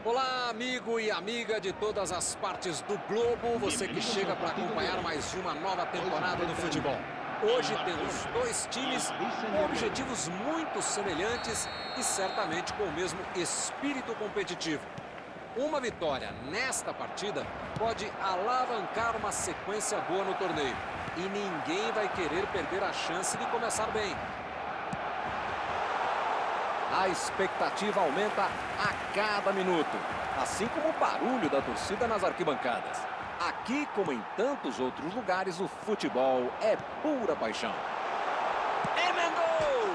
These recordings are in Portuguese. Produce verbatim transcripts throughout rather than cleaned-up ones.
Olá, amigo e amiga de todas as partes do globo, você que chega para acompanhar mais uma nova temporada do futebol. Hoje temos dois times com objetivos muito semelhantes e certamente com o mesmo espírito competitivo. Uma vitória nesta partida pode alavancar uma sequência boa no torneio. E ninguém vai querer perder a chance de começar bem. A expectativa aumenta a cada minuto, assim como o barulho da torcida nas arquibancadas. Aqui, como em tantos outros lugares, o futebol é pura paixão. Emendou!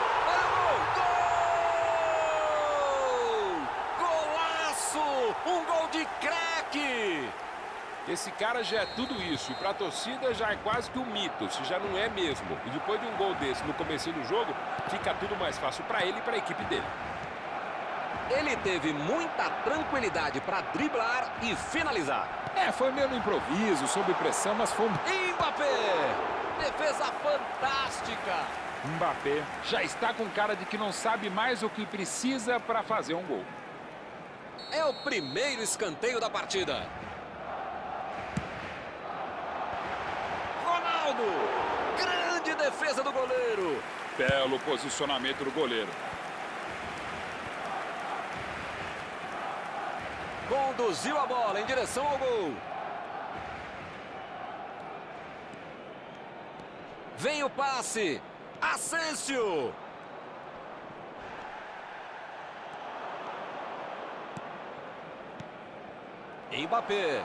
Gol! Golaço! Um gol de craque! Esse cara já é tudo isso, e para a torcida já é quase que um mito, se já não é mesmo. E depois de um gol desse no começo do jogo, fica tudo mais fácil para ele e para a equipe dele. Ele teve muita tranquilidade para driblar e finalizar. É, foi meio no improviso, sob pressão, mas foi um... Mbappé! Defesa fantástica! Mbappé já está com cara de que não sabe mais o que precisa para fazer um gol. É o primeiro escanteio da partida. Ronaldo! Grande defesa do goleiro! Belo posicionamento do goleiro. Conduziu a bola em direção ao gol. Vem o passe. Asensio. Mbappé.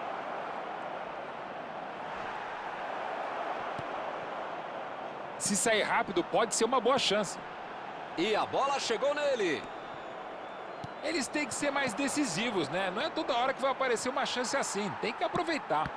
Se sair rápido, pode ser uma boa chance. E a bola chegou nele. Eles têm que ser mais decisivos, né? Não é toda hora que vai aparecer uma chance assim. Tem que aproveitar.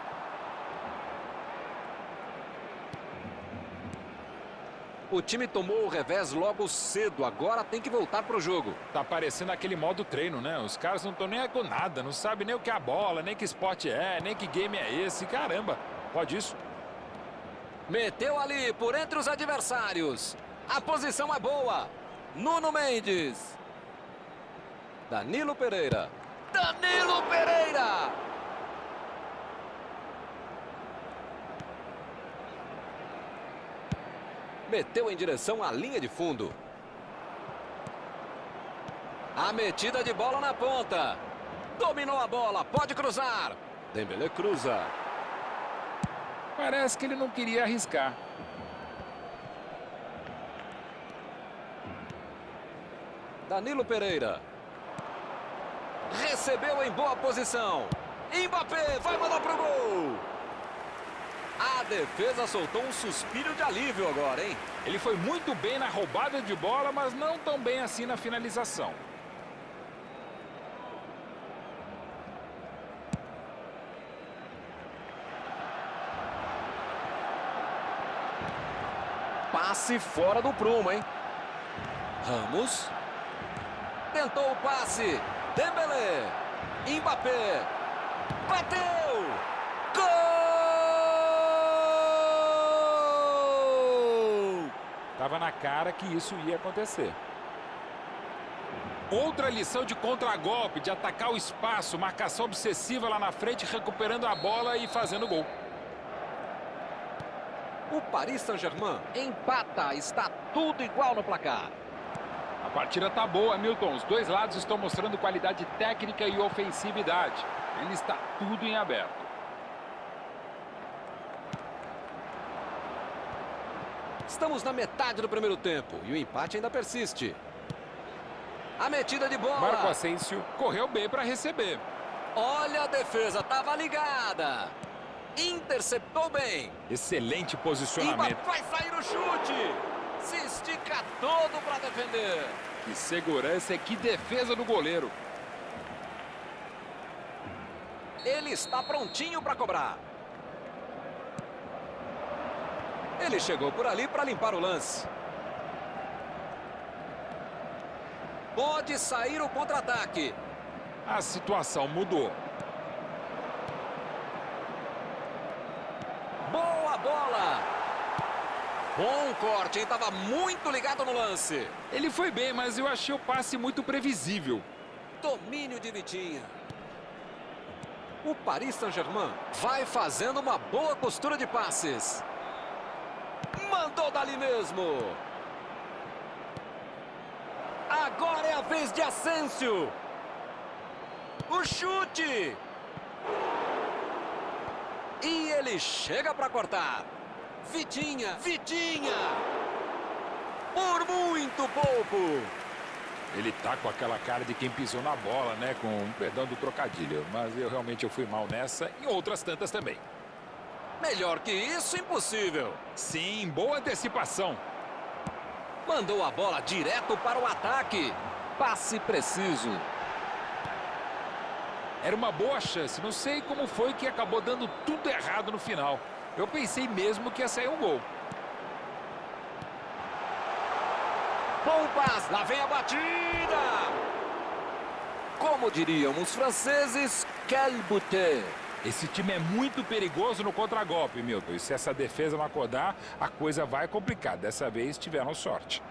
O time tomou o revés logo cedo. Agora tem que voltar para o jogo. Tá parecendo aquele modo treino, né? Os caras não estão nem aí com nada. Não sabem nem o que é a bola, nem que esporte é, nem que game é esse. Caramba, pode isso? Meteu ali por entre os adversários. A posição é boa. Nuno Mendes. Danilo Pereira. Danilo Pereira! Meteu em direção à linha de fundo. A metida de bola na ponta. Dominou a bola, pode cruzar. Dembélé cruza. Parece que ele não queria arriscar. Danilo Pereira. Recebeu em boa posição. Mbappé vai mandar pro gol. A defesa soltou um suspiro de alívio agora, hein? Ele foi muito bem na roubada de bola, mas não tão bem assim na finalização. Passe fora do prumo, hein? Ramos. Tentou o passe. Dembélé. Mbappé. Bateu. Gol! Tava na cara que isso ia acontecer. Outra lição de contragolpe, de atacar o espaço, marcação obsessiva lá na frente, recuperando a bola e fazendo gol. O Paris Saint-Germain empata, está tudo igual no placar. A partida tá boa, Milton. Os dois lados estão mostrando qualidade técnica e ofensividade. Ele está tudo em aberto. Estamos na metade do primeiro tempo e o empate ainda persiste. A metida de bola. Marco Asensio correu bem para receber. Olha a defesa, estava ligada. Interceptou bem. Excelente posicionamento. E vai sair o chute. Se estica todo para defender. Que segurança e que defesa do goleiro. Ele está prontinho para cobrar. Ele chegou por ali para limpar o lance. Pode sair o contra-ataque. A situação mudou. Boa bola. Bom corte, hein? Estava muito ligado no lance. Ele foi bem, mas eu achei o passe muito previsível. Domínio de Vitinha. O Paris Saint-Germain vai fazendo uma boa costura de passes. Mandou dali mesmo. Agora é a vez de Asensio. O chute. E ele chega para cortar. Vitinha, Vitinha. Por muito pouco. Ele tá com aquela cara de quem pisou na bola, né? Com um perdão do trocadilho. Mas eu realmente eu fui mal nessa e outras tantas também. Melhor que isso, impossível. Sim, boa antecipação. Mandou a bola direto para o ataque. Passe preciso. Era uma boa chance. Não sei como foi que acabou dando tudo errado no final. Eu pensei mesmo que ia sair um gol. Bom passe, lá vem a batida. Como diriam os franceses, quel buté. Esse time é muito perigoso no contragolpe, Milton. E se essa defesa não acordar, a coisa vai complicar. Dessa vez tiveram sorte.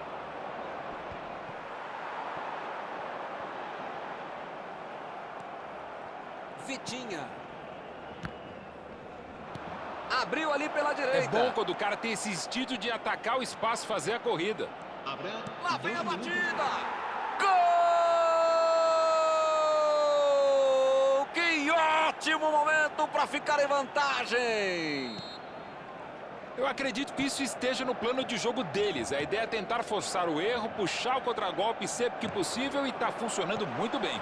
Vitinha. Abriu ali pela direita. É bom quando o cara tem esse instinto de atacar o espaço e fazer a corrida. Lá vem a batida. Gol! Que ótimo momento para ficar em vantagem. Eu acredito que isso esteja no plano de jogo deles. A ideia é tentar forçar o erro, puxar o contragolpe sempre que possível e está funcionando muito bem.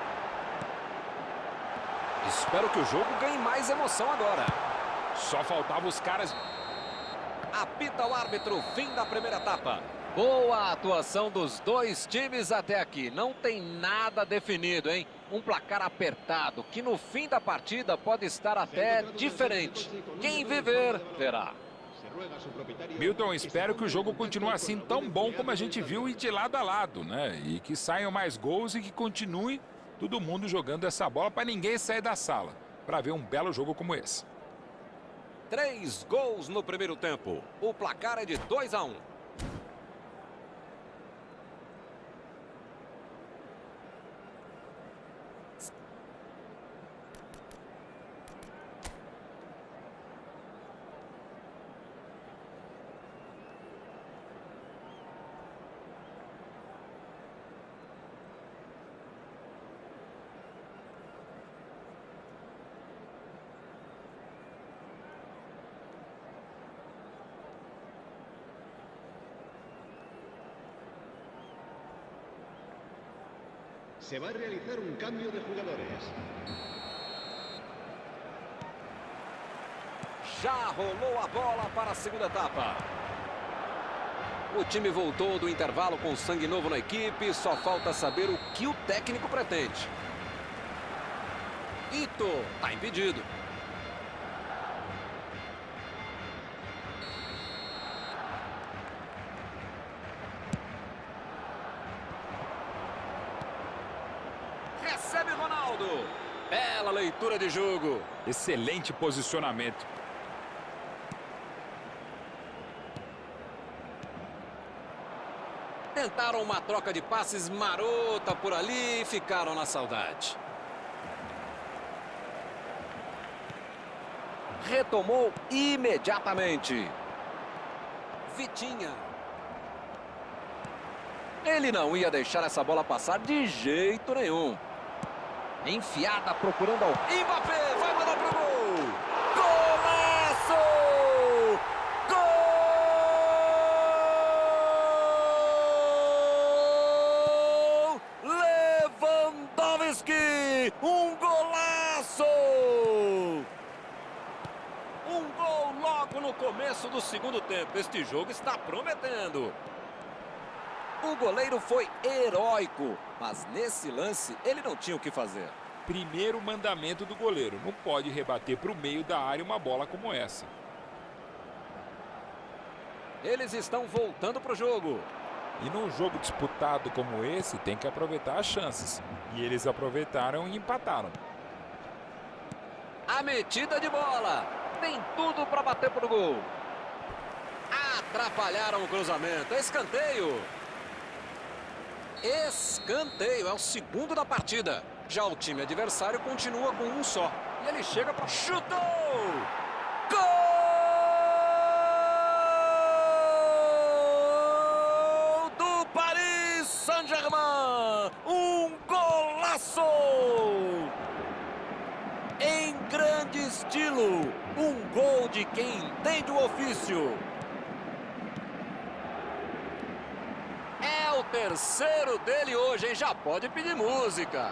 Espero que o jogo ganhe mais emoção agora. Só faltava os caras... Apita o árbitro, fim da primeira etapa. Boa atuação dos dois times até aqui. Não tem nada definido, hein? Um placar apertado, que no fim da partida pode estar até diferente. Quem viver, verá. Milton, espero que o jogo continue assim tão bom como a gente viu e de lado a lado, né? E que saiam mais gols e que continue todo mundo jogando essa bola para ninguém sair da sala. Para ver um belo jogo como esse. Três gols no primeiro tempo. O placar é de dois a um. Se va a realizar un cambio de jugadores. Já rolou a bola para a segunda etapa. O time voltou do intervalo com sangue novo na equipe. Só falta saber o que o técnico pretende. Ito está impedido. Recebe Ronaldo. Bela leitura de jogo. Excelente posicionamento. Tentaram uma troca de passes marota por ali e ficaram na saudade. Retomou imediatamente. Vitinha. Ele não ia deixar essa bola passar de jeito nenhum. Enfiada procurando ao... Mbappé vai mandar pro gol. Golaço! Gol! Lewandowski! Um golaço! Um gol logo no começo do segundo tempo. Este jogo está prometendo. O goleiro foi heróico, mas nesse lance ele não tinha o que fazer. Primeiro mandamento do goleiro, não pode rebater para o meio da área uma bola como essa. Eles estão voltando para o jogo. E num jogo disputado como esse, tem que aproveitar as chances. E eles aproveitaram e empataram. A metida de bola. Tem tudo para bater pro gol. Atrapalharam o cruzamento. Escanteio. Escanteio, é o segundo da partida. Já o time adversário continua com um só. E ele chega para... Chutou! Gol do Paris Saint-Germain! Um golaço! Em grande estilo, um gol de quem entende o ofício. É o terceiro dele hoje, hein? Já pode pedir música.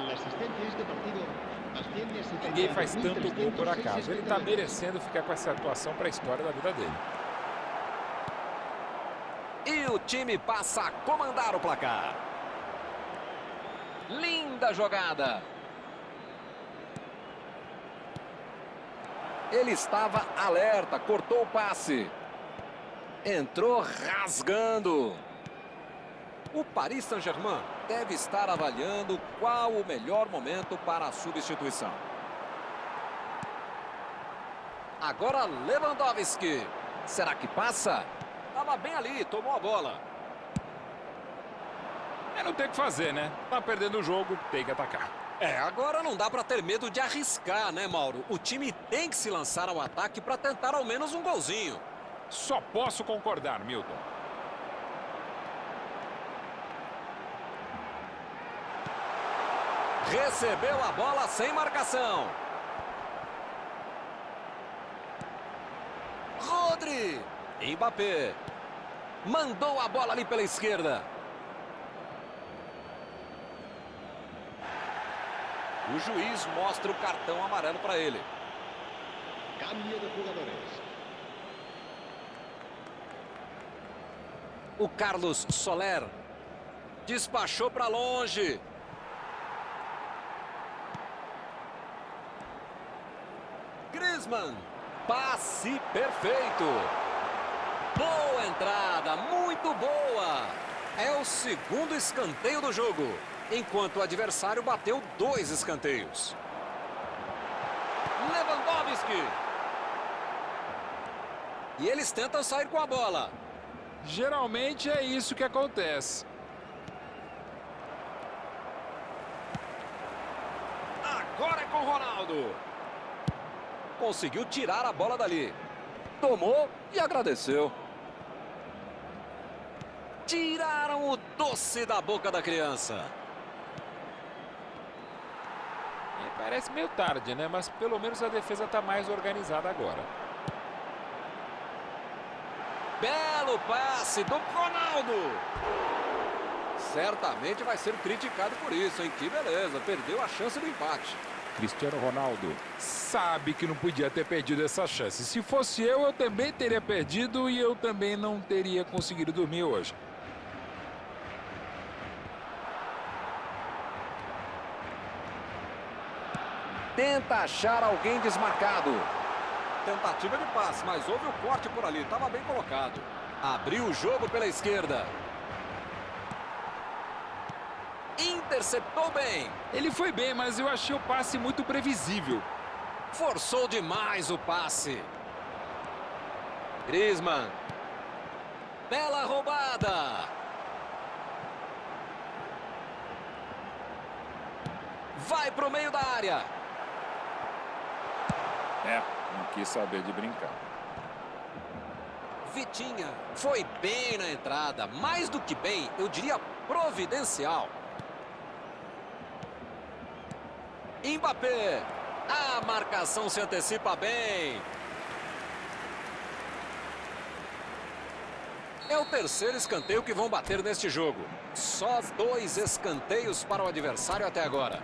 Ninguém faz tanto gol por acaso. Ele está merecendo ficar com essa atuação para a história da vida dele. E o time passa a comandar o placar. Linda jogada. Ele estava alerta, cortou o passe. Entrou rasgando. O Paris Saint-Germain deve estar avaliando qual o melhor momento para a substituição. Agora Lewandowski. Será que passa? Estava bem ali, tomou a bola. É, não tem o que fazer, né? Tá perdendo o jogo, tem que atacar. É, agora não dá para ter medo de arriscar, né, Mauro? O time tem que se lançar ao ataque para tentar ao menos um golzinho. Só posso concordar, Milton. Recebeu a bola sem marcação. Rodri. Mbappé. Mandou a bola ali pela esquerda. O juiz mostra o cartão amarelo para ele. Cambio de jugadores. O Carlos Soler despachou para longe. Griezmann, passe perfeito. Boa entrada, muito boa. É o segundo escanteio do jogo, enquanto o adversário bateu dois escanteios. Lewandowski. E eles tentam sair com a bola. Geralmente é isso que acontece. Agora é com o Ronaldo. Conseguiu tirar a bola dali. Tomou e agradeceu. Tiraram o doce da boca da criança. É, parece meio tarde, né? Mas pelo menos a defesa está mais organizada agora. Belo passe do Ronaldo. Certamente vai ser criticado por isso, hein? Que beleza, perdeu a chance do empate. Cristiano Ronaldo sabe que não podia ter perdido essa chance. Se fosse eu, eu também teria perdido e eu também não teria conseguido dormir hoje. Tenta achar alguém desmarcado. Tentativa de passe, mas houve o corte por ali. Estava bem colocado. Abriu o jogo pela esquerda. Interceptou bem. Ele foi bem, mas eu achei o passe muito previsível. Forçou demais o passe. Griezmann. Bela roubada. Vai para o meio da área. É, não quis saber de brincar. Vitinha foi bem na entrada. Mais do que bem, eu diria providencial. Mbappé. A marcação se antecipa bem. É o terceiro escanteio que vão bater neste jogo. Só dois escanteios para o adversário até agora.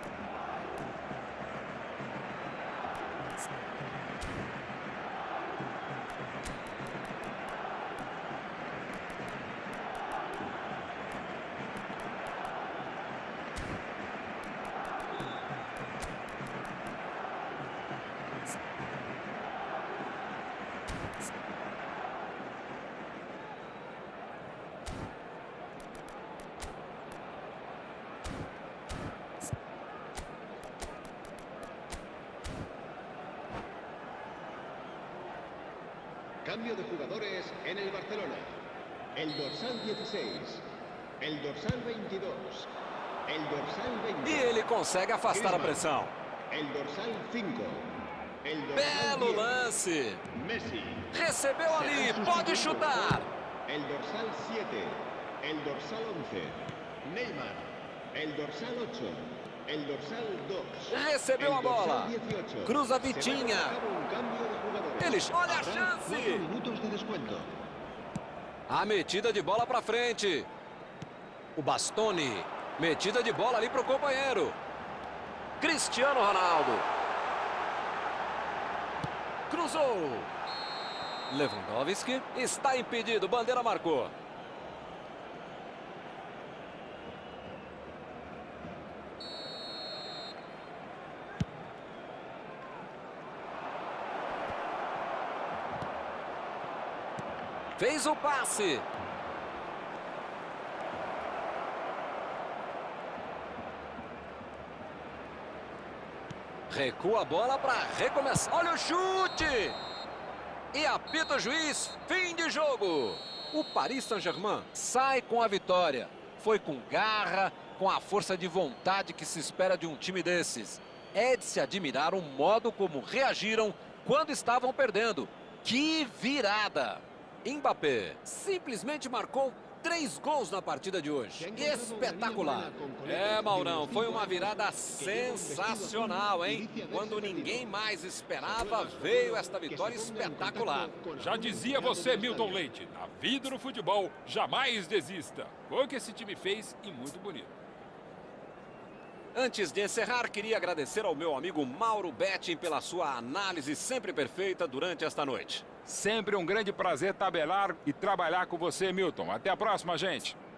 Cambio de jugadores en el Barcelona. El dorsal dieciséis. El El dorsal veintidós. El dorsal veinte. E ele consegue afastar a pressão. El dorsal cinco. El dorsal Belo diez. lance. Messi. Recebeu ali, pode chutar. El dorsal siete. El dorsal once. Neymar. El dorsal ocho. El dorsal dos. Recebeu a bola. Cruza Vitinha. Eles, olha a chance. Minutos de descuento. A metida de bola para frente. O Bastoni. Metida de bola ali para o companheiro. Cristiano Ronaldo. Cruzou. Lewandowski está impedido. Bandeira marcou. Fez o passe. Recua a bola para recomeçar. Olha o chute. E apita o juiz. Fim de jogo. O Paris Saint-Germain sai com a vitória. Foi com garra, com a força de vontade que se espera de um time desses. É de se admirar o modo como reagiram quando estavam perdendo. Que virada! Mbappé simplesmente marcou três gols na partida de hoje. Espetacular. É, Maurão, foi uma virada sensacional, hein? Quando ninguém mais esperava, veio esta vitória espetacular. Já dizia você, Milton Leite, na vida no futebol, jamais desista. Foi o que esse time fez e muito bonito. Antes de encerrar, queria agradecer ao meu amigo Mauro Betting pela sua análise sempre perfeita durante esta noite. Sempre um grande prazer tabelar e trabalhar com você, Milton. Até a próxima, gente.